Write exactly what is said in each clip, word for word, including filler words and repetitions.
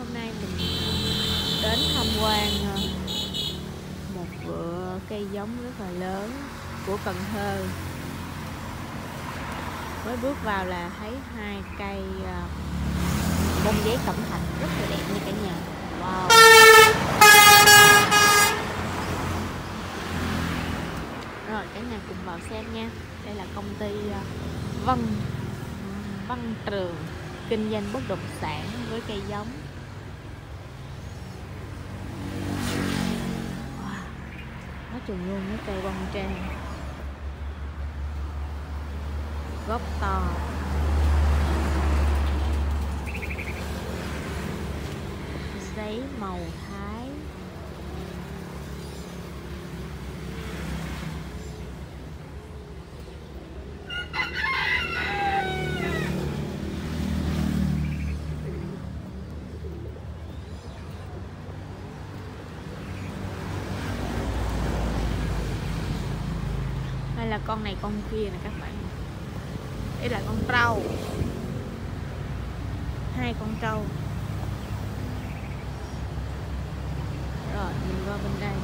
hôm nay mình đến tham quan một vựa cây giống rất là lớn của Cần Thơ. Mới bước vào là thấy hai cây bông giấy cẩm thạch rất là đẹp nha cả nhà. Wow. Rồi cả nhà cùng vào xem nha. Đây là công ty Vân Văn Trường kinh doanh bất động sản với cây giống. Wow. Nó chừng luôn mấy cây bông trang, gốc to, giấy màu thái. Hay là con này con kia nè các bạn. Đây là con trâu, hai con trâu. Rồi mình qua bên đây.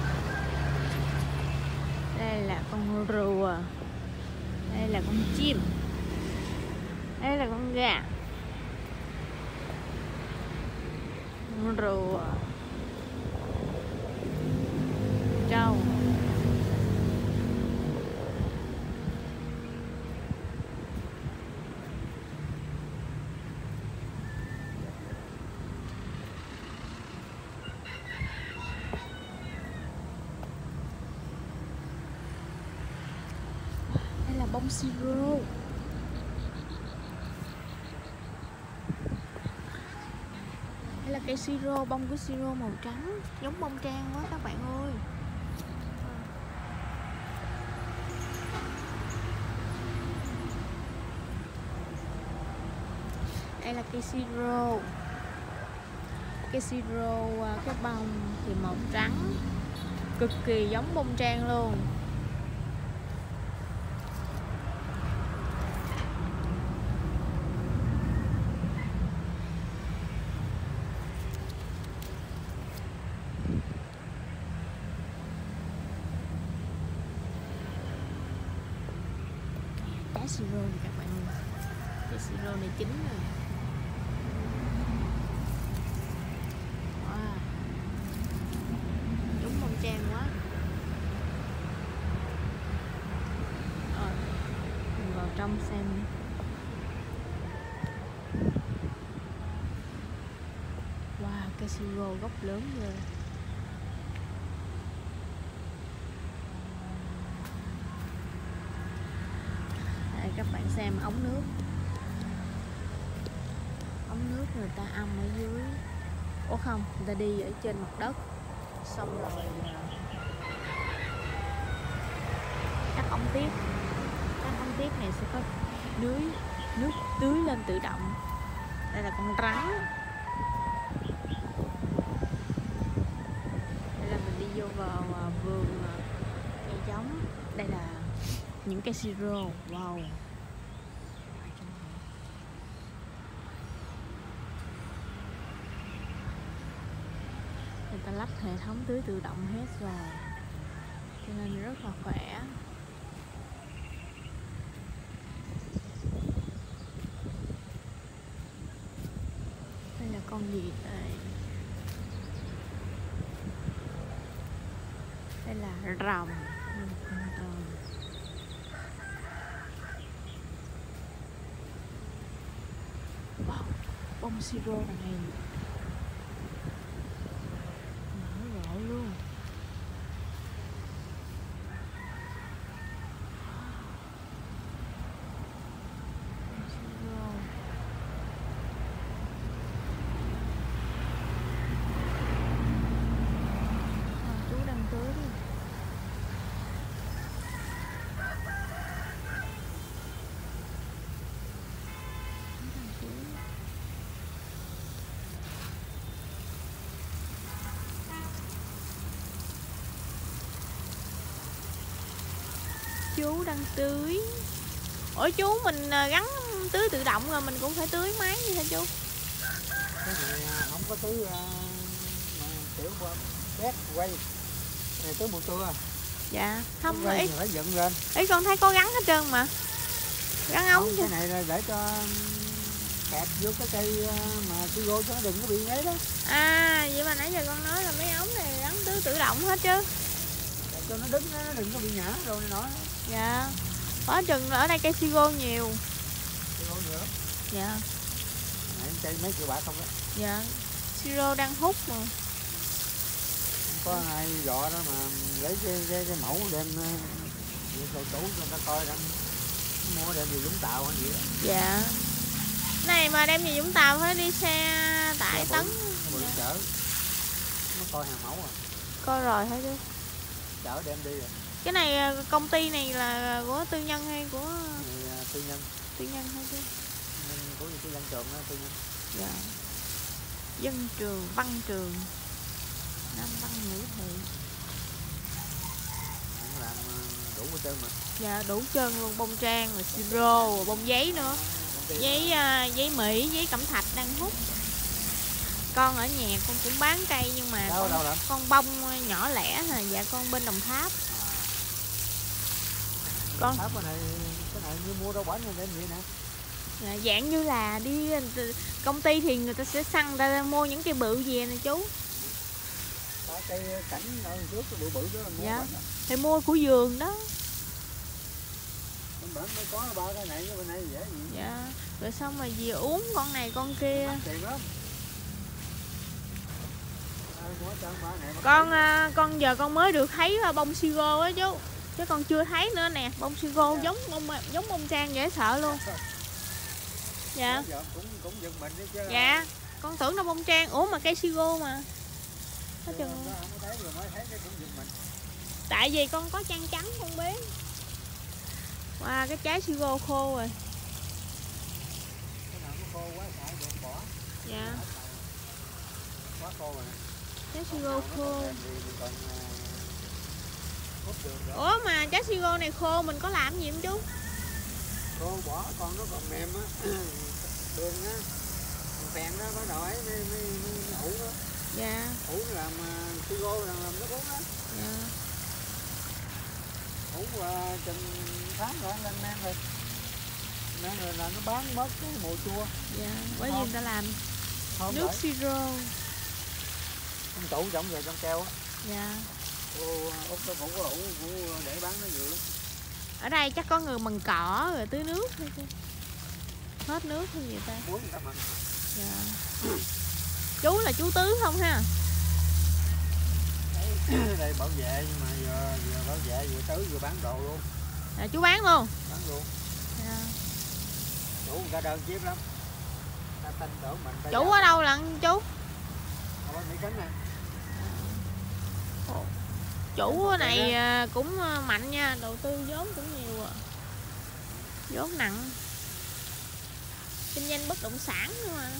Đây là con rùa, đây là con chim, đây là con gà. Con rùa, trâu. Bông siro. Đây là cây siro, bông của siro màu trắng, giống bông trang quá các bạn ơi. Đây là cây siro. Cây siro cái bông thì màu trắng, cực kỳ giống bông trang luôn. Trái siro này các bạn ơi, trái siro này chín rồi. Wow, đúng bông trang quá. Rồi mình vào trong xem. Wow, cây siro gốc lớn rồi. Các bạn xem ống nước, ống nước người ta âm ở dưới. Ủa không, người ta đi ở trên mặt đất, xong rồi các ống tiếp, các ống tiếp này sẽ có lưới nước tưới lên tự động. Đây là con rắn. Đây là mình đi vô vào vườn cây giống. Đây là những cây siro. Wow. Người ta lắp hệ thống tưới tự động hết rồi, cho nên rất là khỏe. Đây là con gì đây? Đây là rồng. Wow, bông siro này nở rộ luôn. Siro. À, chú đang tưới đi. Chú đang tưới. Ủa chú, mình gắn tưới tự động rồi mình cũng phải tưới máy như thế chú? Cái này ống có tứ uh, mà kiểu bét quay này tới mùa trưa. Dạ không quay ý phải dựng lên. ý con thấy có gắn hết trơn mà, gắn ống không, cái này là để cho kẹp vô cái cây mà cái gô cho nó đừng có bị ấy đó. À vậy mà nãy giờ con nói là mấy ống này gắn tứ tự động hết chứ, để cho nó đứng nó đừng có bị ngã rồi này nọ. dạ có chừng ở đây cây sigo nhiều. Sigo nhiều lắm. Dạ này cây mấy triệu bạc không đó. Dạ siro đang hút mà có ai dọ đó mà lấy cái cái, cái mẫu đem thầy chủ cho người ta coi đang mua đem về Vũng Tàu hay gì đó. Dạ này mà đem về Vũng Tàu phải đi xe tải Nó tấn. bự, nó Dạ. chở nó coi hàng mẫu à. Coi rồi hả chứ, Chở đem đi rồi. cái này công ty này là của tư nhân hay của Này, tư nhân tư nhân hay chứ? của cái dân trường đó, tư nhân. Dạ dân trường văn trường Nam Văn Ngữ Thị. Nó làm đủ hết trơn mà. Dạ đủ trơn luôn, bông trang rồi siro rồi bông giấy nữa, giấy uh, giấy Mỹ, giấy cẩm thạch đang hút. Con ở nhà con cũng bán cây nhưng mà đâu, con, đâu con bông nhỏ lẻ hả? Dạ con bên Đồng Tháp. À. Con Tháp cái này cái này như mua rau bển này đem vậy nè. dạ, dạng như là đi công ty thì người ta sẽ săn người ta mua những cây bự về nè chú. Có cây cảnh ở trước cái bự bự đó là mua. Dạ thì mua của vườn đó. Bên bển mới có ba cái này với bên này dễ gì. Dạ rồi xong rồi về uống con này con kia. Bán tiền lắm. Con con giờ con mới được thấy bông sigo á chú, chứ con chưa thấy nữa nè. Bông sigo dạ. giống bông giống bông trang dễ sợ luôn. Dạ cũng, cũng giật mình đi chứ. Dạ con tưởng nó bông trang, ủa mà cây sigo mà. Có chừng tại vì con có trang trắng con bé. Wow cái trái sigo khô rồi. Cái nào nó khô quá xài được bỏ. Dạ Quá khô rồi. Trái sigo khô. Còn, uh, ủa mà trái sigo này khô mình có làm gì không chú? Khô bỏ còn nó còn mềm á. Đường á, phèn đó bắt đầu ấy mới mới mới ủ đó. Dạ. Ủ làm uh, sigo làm làm nước uống đó. Dạ. Ủ uh, chừng tháng rồi lên men rồi. Nên rồi là nó bán mất cái mùa chua. Dạ. Bởi vì người ta làm không nước phải. siro. Con tủ giống về trong keo á. Dạ. Cô út nó cũng có ủ để bán nó nhiều lắm. Ở đây chắc có người mần cỏ rồi tưới nước thôi chứ. Hết nước hay gì ta? Muối người ta mần. Dạ. Chú là chú tứ không ha? Đây bảo vệ nhưng mà vừa, vừa bảo vệ vừa tứ vừa bán đồ luôn. À, chú bán luôn? Bán luôn. Dạ. Chủ người ta đơn chiếc lắm. Ta tin tưởng mình. Ta chủ ở đâu lận chú? Ở bên Mỹ Khánh nè. Chủ này cũng mạnh nha, đầu tư vốn cũng nhiều à. Vốn nặng. Kinh doanh bất động sản nữa mà.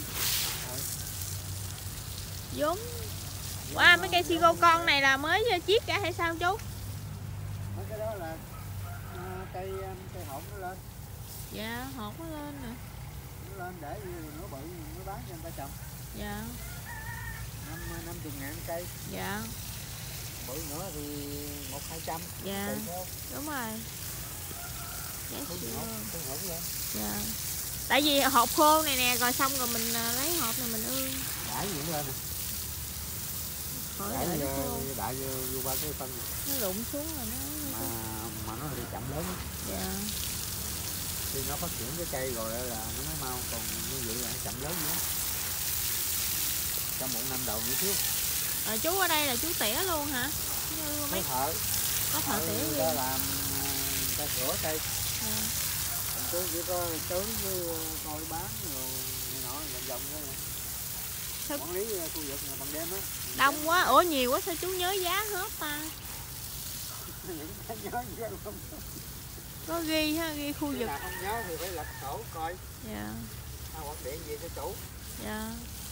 Vốn. Wow, mấy cây sigo con này là mới chiết cả hay sao chú? Mấy cái đó là uh, cây cây hột nó lên. Dạ, hột nó lên nè. Nó lên để nó bự nó bán cho người ta trồng. Dạ. Năm năm chục ngàn cây. Dạ. Bự nữa thì một hai trăm. Dạ. Đúng rồi. Giá sigo. Dạ. Tại vì hộp khô này nè, rồi xong rồi mình lấy hộp này mình ương. Đãi gì lên nè. Đãi uh, đại vô, vô ba cái phân. Nó rụng xuống rồi nó mà mà nó thì chậm lớn. Dạ. Khi nó phát triển cái cây rồi là nó mới mau, còn như vậy là nó chậm lớn nữa. Trong một năm đầu như thiếu. Rồi chú ở đây là chú tỉa luôn hả? Như mấy thợ. Có thợ tỉa người ta làm người ta sửa cây. À. Còn chú chỉ có tưới với coi bán rồi này nọ vòng vòng thôi. Quản lý khu vực này bằng đêm á. Đông quá, ủa nhiều quá sao chú nhớ giá hết ta? Có ghi ha, ghi khu vực. Không nhớ thì phải lật sổ coi. Dạ. À, hoặc điện gì cho chủ. Dạ.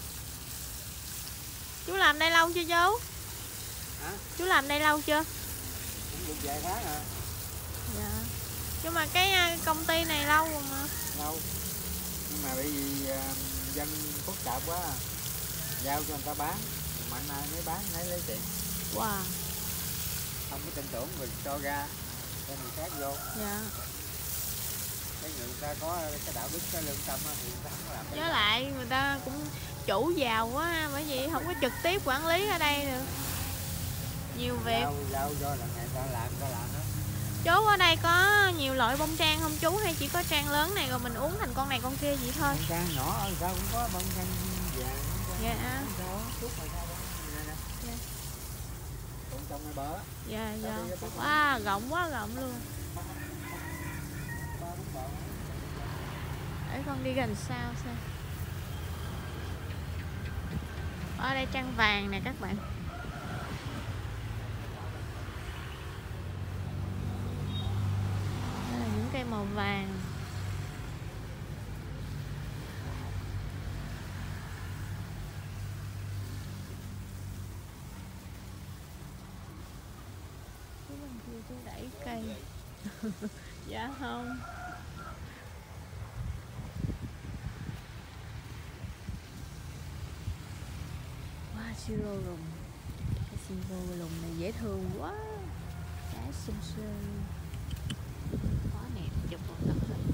Chú làm đây lâu chưa chú? Hả? Chú làm đây lâu chưa? Cũng được vài tháng rồi. Dạ. Nhưng mà cái công ty này lâu rồi mà. Lâu. Nhưng mà bởi vì uh, dân phức tạp quá. giao cho người ta bán, mạnh ai mới bán nấy lấy tiền. Wow. Không có tin tưởng mình cho ra cho người khác vô. Dạ. Cái người ta có cái đạo đức, cái lương tâm thì người ta không có làm. Với lại người ta cũng chủ giàu quá, bởi vì không có trực tiếp quản lý ở đây được. Nhiều việc. Giao, giao do là người ta làm, người ta làm đó. Chú ở đây có nhiều loại bông trang không chú, hay chỉ có trang lớn này rồi mình uống thành con này con kia vậy thôi? Bông trang nhỏ ở sao cũng có bông trang vàng. Dạ. Chút mà sao nè. Dạ. Cũng trong cái bờ. Dạ dạ. Wow, rộng quá rộng luôn. Để con đi gần sao xem. Ở đây trang vàng nè các bạn. Đây là những cây màu vàng. Chú bên kia chú đẩy cây. Dạ không. Wow, siro rùng. Cái siro rùng này dễ thương quá. Trái xinh xinh. Quá đẹp, chụp một tấm hình.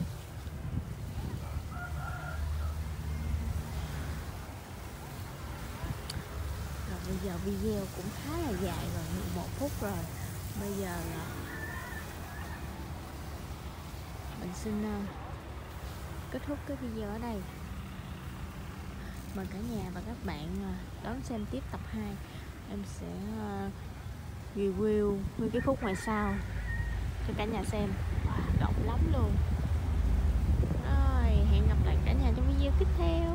Rồi bây giờ video cũng khá là dài rồi, mười một phút rồi. Bây giờ là mình xin uh, kết thúc cái video ở đây. Mời cả nhà và các bạn uh, đón xem tiếp tập hai. Em sẽ uh, review nguyên cái khúc ngoài sau cho cả nhà xem. Wow, rộng lắm luôn. Rồi, hẹn gặp lại cả nhà trong video tiếp theo.